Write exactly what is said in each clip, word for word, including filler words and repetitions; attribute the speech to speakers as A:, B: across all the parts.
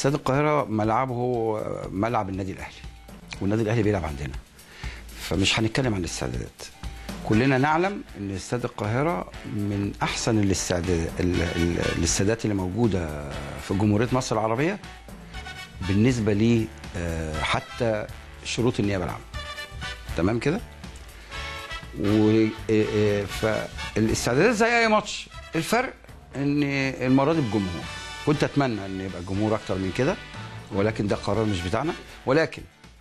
A: استاد القاهره ملعبه ملعب النادي الاهلي، والنادي الاهلي بيلعب عندنا، فمش هنتكلم عن الاستعدادات. كلنا نعلم ان استاد القاهره من احسن الاستعداد الاستادات اللي موجوده في جمهوريه مصر العربيه بالنسبه لي حتى شروط النيابه العامه. تمام كده؟ فالاستعدادات زي اي ماتش، الفرق ان المره دي بجمهور. كنت اتمنى ان يبقى الجمهور اكتر من كده، ولكن ده قرار مش بتاعنا. ولكن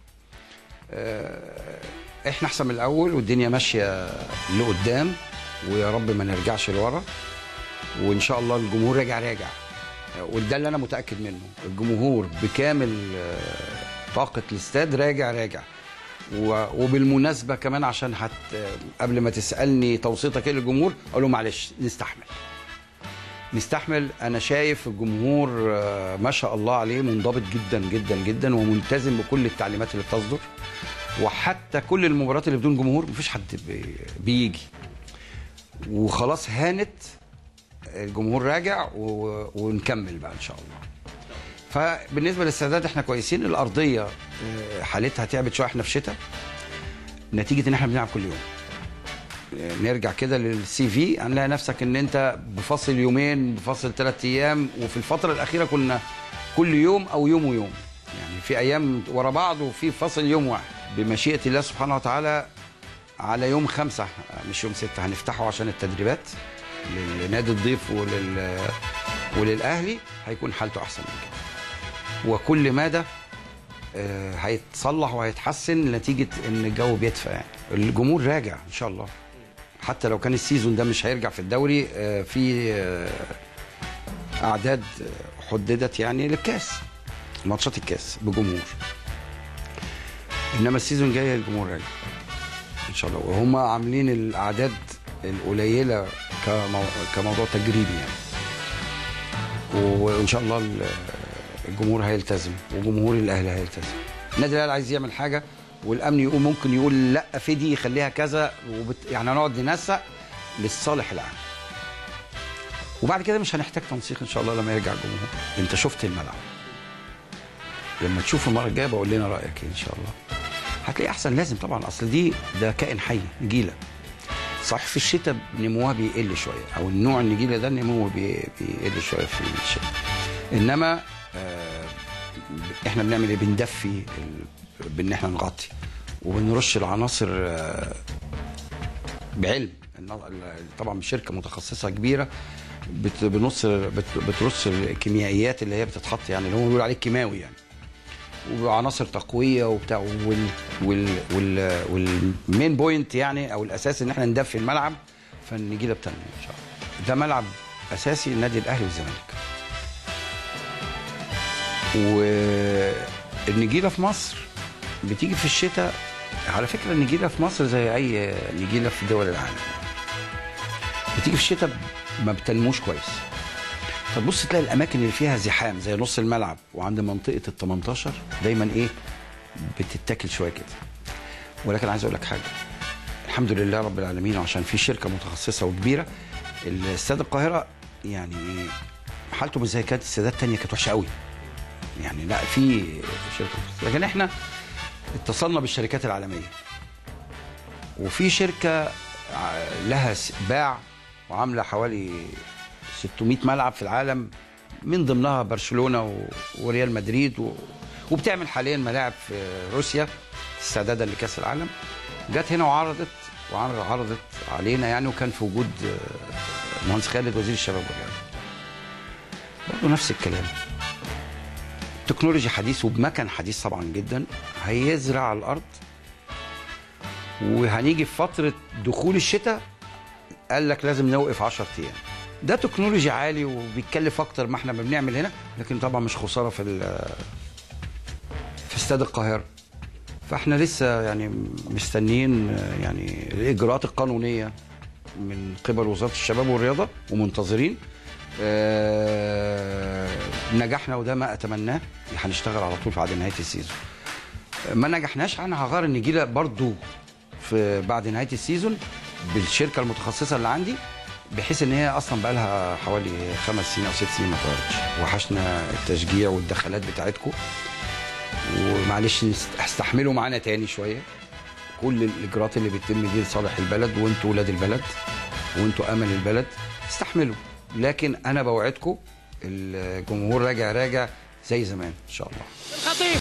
A: احنا احسن من الاول والدنيا ماشيه لقدام، ويا رب ما نرجعش لورا، وان شاء الله الجمهور راجع راجع، وده اللي انا متاكد منه. الجمهور بكامل طاقه الاستاد راجع راجع. وبالمناسبه كمان عشان حت قبل ما تسالني توصيتك ايه للجمهور، اقول له معلش نستحمل نستحمل. انا شايف الجمهور ما شاء الله عليه منضبط جدا جدا جدا، وملتزم بكل التعليمات اللي بتصدر، وحتى كل المباريات اللي بدون جمهور مفيش حد بيجي، وخلاص هانت الجمهور راجع، ونكمل بقى ان شاء الله. فبالنسبه للاستعداد احنا كويسين. الارضيه حالتها تعبت شويه، احنا في شتاء، نتيجه ان احنا بنلعب كل يوم. نرجع كده للسي في هنلاقي نفسك ان انت بفاصل يومين، بفاصل ثلاث ايام، وفي الفتره الاخيره كنا كل يوم او يوم ويوم، يعني في ايام ورا بعض وفي فاصل يوم واحد. بمشيئه الله سبحانه وتعالى على يوم خمسة مش يوم ستة هنفتحه عشان التدريبات لنادي الضيف ولل وللاهلي، هيكون حالته احسن من كده، وكل مدى هيتصلح وهيتحسن نتيجه ان الجو بيدفى. يعني الجمهور راجع ان شاء الله، حتى لو كان السيزون ده مش هيرجع في الدوري، في اعداد حددت يعني للكاس، ماتشات الكاس بجمهور، انما السيزون الجاي الجمهور راجع ان شاء الله. وهم عاملين الاعداد القليله كموضوع تجريبي يعني، وان شاء الله الجمهور هيلتزم، وجمهور الاهلي هيلتزم. النادي الاهلي عايز يعمل حاجه، والامن يقول ممكن يقول لا في دي خليها كذا، وبت... يعني هنقعد ننسق للصالح العام، وبعد كده مش هنحتاج تنسيق ان شاء الله لما يرجع الجمهور. انت شفت الملعب، لما تشوف المره الجايه بقول لنا رايك ان شاء الله، هتلاقي احسن. لازم طبعا، اصل دي ده كائن حي، نجيله. صح في الشتاء نموها بيقل شويه، او النوع النجيله ده نموه بي... بيقل شويه في الشتاء، انما آه احنا بنعمل ايه؟ بندفي بان احنا نغطي وبنرش العناصر آه بعلم. طبعا بشركه متخصصه كبيره بتنص بترص الكيميائيات اللي هي بتتحط، يعني اللي هو بيقول عليه كيماوي يعني، وعناصر تقويه وبتاع، وال وال وال والمين بوينت يعني، او الاساس ان احنا ندفي الملعب فالنجيله بتنمو ان شاء الله. ده ملعب اساسي النادي الاهلي والزمالك. والنجيله في مصر بتيجي في الشتاء. على فكره النجيله في مصر زي اي نجيله في دول العالم، بتيجي في الشتاء ما بتنموش كويس. فتبص تلاقي الاماكن اللي فيها زحام زي نص الملعب وعند منطقه ال تمنتاشر دايما ايه بتتاكل شويه كده. ولكن عايز اقول لك حاجه، الحمد لله رب العالمين، وعشان في شركه متخصصه وكبيره. الاستاد القاهره يعني حالته مش زي كانت استادات ثانيه كانت وحشه قوي يعني، لا في شركه متخصصه. لكن احنا اتصلنا بالشركات العالميه، وفي شركه لها باع وعامله حوالي ستمائة ملعب في العالم، من ضمنها برشلونه وريال مدريد، وبتعمل حاليا ملاعب في روسيا استعدادا لكاس العالم. جت هنا وعرضت وعرضت علينا يعني، وكان في وجود المهندس خالد وزير الشباب والرياضه. برضه نفس الكلام، تكنولوجي حديث وبمكن حديث طبعا جدا، هيزرع على الارض. وهنيجي في فتره دخول الشتاء قال لك لازم نوقف عشرة ايام. ده تكنولوجي عالي وبيتكلف اكتر ما احنا بنعمل هنا، لكن طبعا مش خساره في في استاد القاهره. فاحنا لسه يعني مستنيين يعني الاجراءات القانونيه من قبل وزاره الشباب والرياضه، ومنتظرين آه نجحنا، وده ما اتمناه. هنشتغل على طول بعد نهايه السيزون. ما نجحناش انا هغير النجيله برضو في بعد نهايه السيزون بالشركه المتخصصه اللي عندي، بحيث ان هي اصلا بقى لها حوالي خمس سنين او ست سنين ما اتغيرتش. وحشنا التشجيع والدخلات بتاعتكم، ومعلش استحملوا معانا تاني شويه. كل الاجراءات اللي بتتم دي لصالح البلد، وانتوا ولاد البلد وانتوا امل البلد، استحملوا. لكن انا بوعدكم الجمهور راجع راجع زي زمان ان شاء الله.